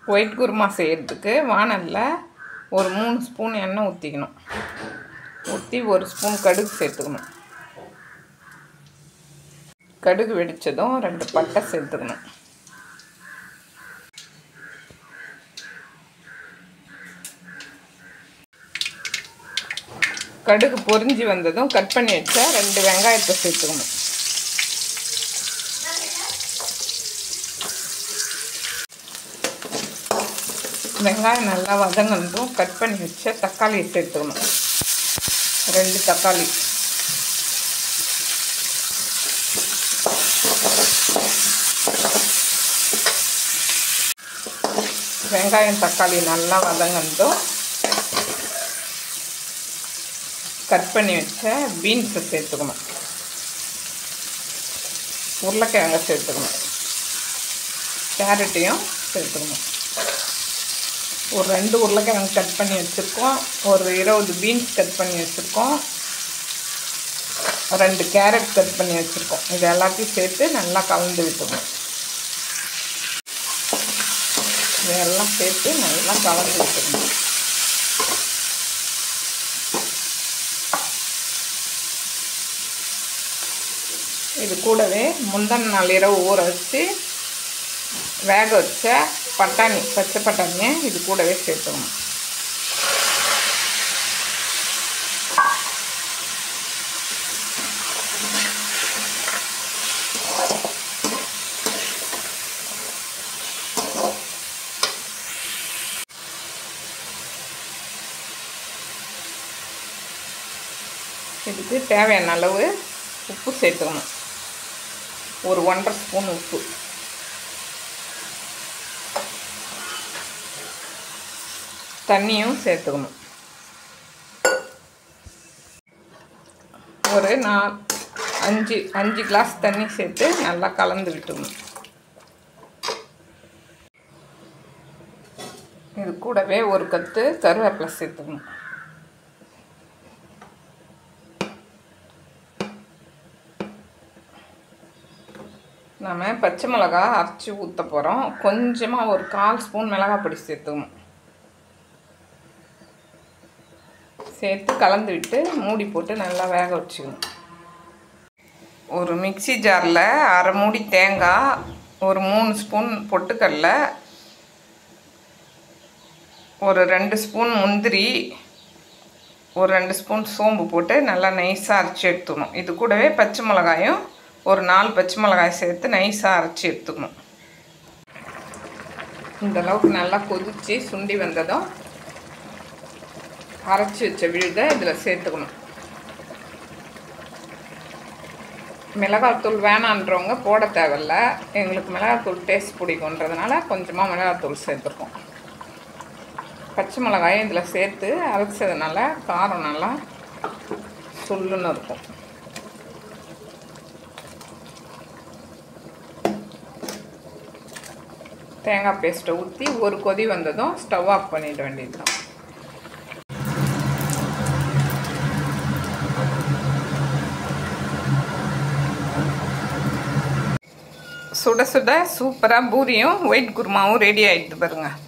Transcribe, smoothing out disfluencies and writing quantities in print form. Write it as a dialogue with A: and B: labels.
A: White kurma செய்கிறதுக்கு வானல்ல ஒரு 3 spoon எண்ணெய் ஊற்றிக்கணும். ஊற்றி 1 ஸ்பூன் கடுகு சேர்த்துக்கணும். கடுகு வெடித்ததும் 2 பட்டை சேர்த்துக்கணும். கடுகு பொரிஞ்சு வந்ததும் கட் பண்ணி வச்ச 2 வெங்காயத்தை சேர்த்துக்கணும். வெங்காயம் நல்லா வதங்கணும். கட் பண்ணி வச்ச தக்காளியை சேர்த்துக்கணும். 2 தக்காளி. வெங்காயம் தக்காளி நல்லா வதங்கணும். கட் பண்ணி வச்ச பீன்ஸை சேர்த்துக்கணும். உருளைக்கிழங்கை சேர்த்துக்கணும். கேரட்டையும் சேர்த்துக்கணும். ஒரு 2 உருளைக்கிழங்கு கட் பண்ணி வச்சுருக்கோம். ஒரு 20 பீன்ஸ் கட் பண்ணி வச்சுருக்கோம். 2 கேரட் கட் பண்ணி வச்சுருக்கோம். இது எல்லாத்தையும் சேர்த்து நல்லா கலந்து விட்டுக்கணும். இதெல்லாம் சேர்த்து நல்லா கலந்து விட்டுக்கணும். இது கூடவே முந்தின நாள் இரவு ஊற வச்சு வேக வச்ச பட்டாணி, பச்சை பட்டாணியை இது கூடவே சேர்த்துக்கணும். இதுக்கு தேவையான அளவு உப்பு சேர்த்துக்கணும். ஒரு 1½ ஸ்பூன் உப்பு. தண்ணியும் சேர்த்துக்கணும். ஒரு 5 கிளாஸ் தண்ணி சேர்த்து நல்லா கலந்து விட்டுக்கணும். இது கூடவே ஒரு கத்து கருவேப்பிலை சேர்த்துக்கணும். நாம் பச்சை மிளகா அரைச்சி ஊற்ற போகிறோம். கொஞ்சமாக ஒரு 1/4 ஸ்பூன் மிளகாய் பொடி சேர்த்துக்கணும். சேர்த்து கலந்து விட்டு மூடி போட்டு நல்லா வேக வச்சுக்கணும். ஒரு மிக்சி ஜாரில் 1/2 மூடி தேங்காய், ஒரு 3 ஸ்பூன் பொட்டுக்கடலை, ஒரு 2 ஸ்பூன் முந்திரி, ஒரு 2 ஸ்பூன் சோம்பு போட்டு நல்லா நைஸாக அரைச்சி எடுத்துக்கணும். இது கூடவே பச்சை மிளகாயும் ஒரு 4 பச்சை மிளகாய் சேர்த்து நைஸாக அரைச்சி எடுத்துக்கணும். இந்தளவுக்கு நல்லா கொதித்து சுண்டி வந்ததும் அரைச்சி வச்ச விழுதை இதில் சேர்த்துக்கணும். மிளகாத்தூள் வேணான்றவங்க போட தேவையில்ல. எங்களுக்கு மிளகாத்தூள் டேஸ்ட் பிடிக்குன்றதுனால கொஞ்சமாக மிளகாத்தூள் சேர்த்துருக்கோம். பச்சை மிளகாயும் இதில் சேர்த்து அரைச்சதுனால காரம் நல்லா சுள்ளுன்னு இருக்கும். தேங்காய் பேஸ்ட்டை ஊற்றி ஒரு கொதி வந்ததும் ஸ்டவ் ஆஃப் பண்ணிட வேண்டியது தான். சுட சுட சூப்பராக பூரியும் ஒயிட் குருமாவும் ரெடி ஆகிடுது பாருங்கள்.